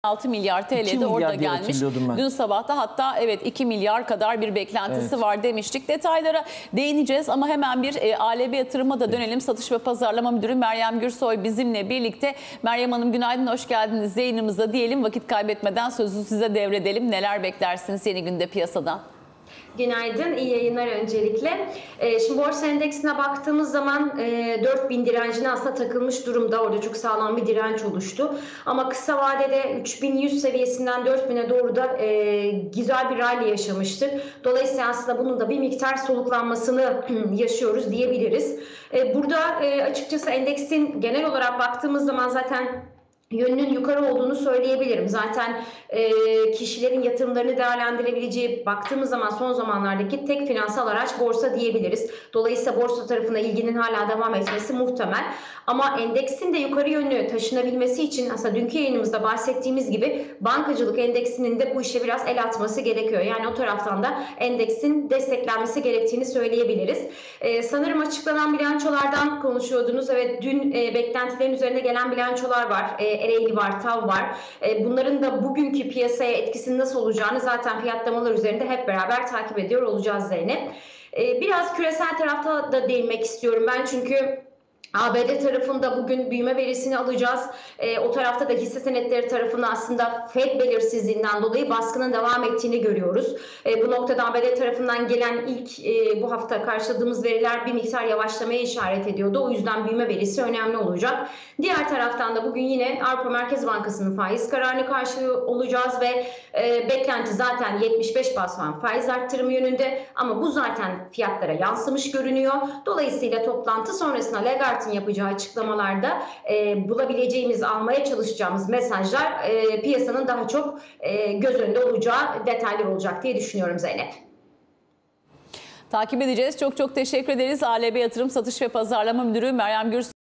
6 milyar TL de orada gelmiş. Dün sabah da hatta evet 2 milyar kadar bir beklentisi var demiştik. Detaylara değineceğiz ama hemen bir ALB Yatırım'a da dönelim. Satış ve Pazarlama Müdürü Meryem Gürsoy bizimle birlikte. Meryem Hanım günaydın, hoş geldiniz yayınımıza diyelim. Vakit kaybetmeden sözü size devredelim. Neler beklersiniz yeni günde piyasadan? Günaydın, iyi yayınlar öncelikle. Şimdi borsa endeksine baktığımız zaman 4000 direncine aslında takılmış durumda. Orada çok sağlam bir direnç oluştu. Ama kısa vadede 3100 seviyesinden 4000'e doğru da güzel bir rally yaşamıştır. Dolayısıyla aslında bunun da bir miktar soluklanmasını yaşıyoruz diyebiliriz. Burada açıkçası endeksin genel olarak baktığımız zaman zaten yönünün yukarı olduğunu söyleyebilirim. Zaten kişilerin yatırımlarını değerlendirebileceği, baktığımız zaman son zamanlardaki tek finansal araç borsa diyebiliriz. Dolayısıyla borsa tarafına ilginin hala devam etmesi muhtemel. Ama endeksin de yukarı yönlü taşınabilmesi için aslında dünkü yayınımızda bahsettiğimiz gibi bankacılık endeksinin de bu işe biraz el atması gerekiyor. Yani o taraftan da endeksin desteklenmesi gerektiğini söyleyebiliriz. Sanırım açıklanan bilançolardan konuşuyordunuz. Evet, dün beklentilerin üzerine gelen bilançolar var. Ereğli var, TAV var. Bunların da bugünkü piyasaya etkisinin nasıl olacağını zaten fiyatlamalar üzerinde hep beraber takip ediyor olacağız Zeynep. Biraz küresel tarafta da değinmek istiyorum ben, çünkü ABD tarafında bugün büyüme verisini alacağız. O tarafta da hisse senetleri tarafında aslında Fed belirsizliğinden dolayı baskının devam ettiğini görüyoruz. Bu noktada ABD tarafından gelen ilk bu hafta karşıladığımız veriler bir miktar yavaşlamaya işaret ediyordu. O yüzden büyüme verisi önemli olacak. Diğer taraftan da bugün yine Avrupa Merkez Bankası'nın faiz kararını karşılıyor olacağız ve beklenti zaten 75 bas puan faiz arttırımı yönünde, ama bu zaten fiyatlara yansımış görünüyor. Dolayısıyla toplantı sonrasında Lagarde'ın yapacağı açıklamalarda bulabileceğimiz, almaya çalışacağımız mesajlar piyasanın daha çok göz önünde olacağı detaylar olacak diye düşünüyorum Zeynep. Takip edeceğiz. Çok çok teşekkür ederiz. ALB Yatırım Satış ve Pazarlama Müdürü Meryem Gürsoy.